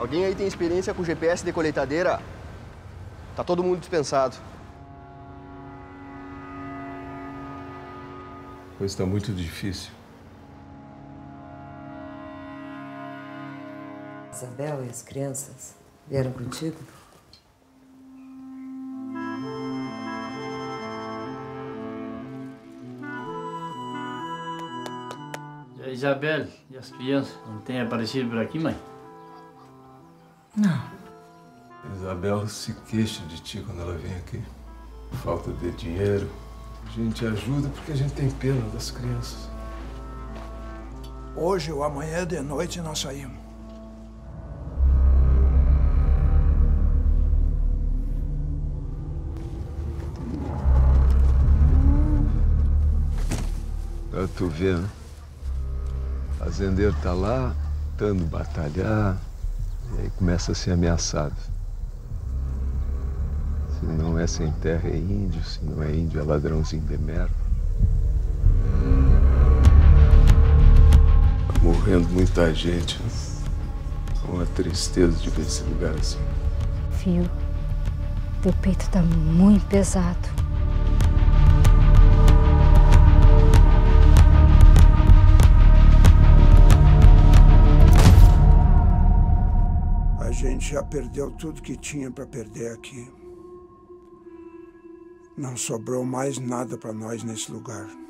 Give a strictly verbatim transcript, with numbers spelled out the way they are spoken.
Alguém aí tem experiência com G P S de colheitadeira? Tá todo mundo dispensado. Pois está muito difícil. Isabel e as crianças vieram contigo? E a Isabel e as crianças não têm aparecido por aqui, mãe? Não. Isabel se queixa de ti quando ela vem aqui. Falta de dinheiro. A gente ajuda porque a gente tem pena das crianças. Hoje ou amanhã de noite nós saímos. Pra tu ver, né? O fazendeiro tá lá, tentando batalhar, e aí começa a ser ameaçado. Se não é sem terra, é índio. Se não é índio, é ladrãozinho de merda. Tá morrendo muita gente. É uma tristeza de ver esse lugar assim. Filho, teu peito tá muito pesado. A gente já perdeu tudo que tinha para perder aqui. Não sobrou mais nada para nós nesse lugar.